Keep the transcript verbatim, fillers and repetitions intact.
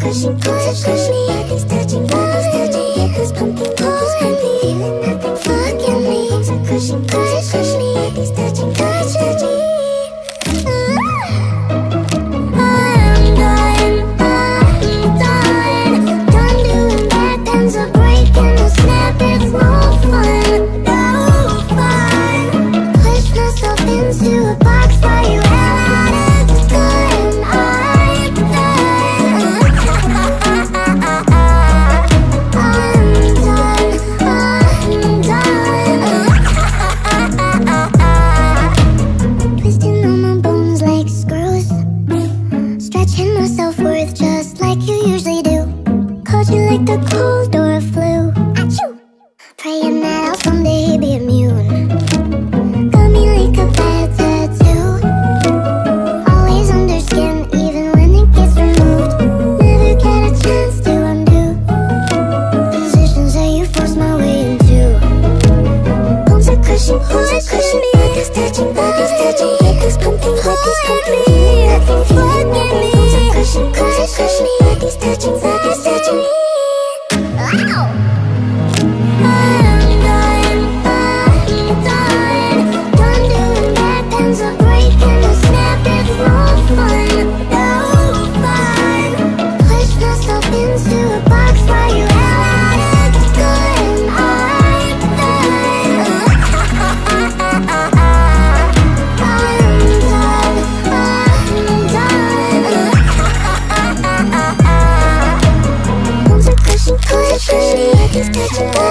crushing, push, push me. Body's touching, body's touching. Echoes pumping, echoes pumping. Feeling nothing, fucking me. Bones are crushing, push, push me. Body's touching, body's touching. Push, push me, push, push me,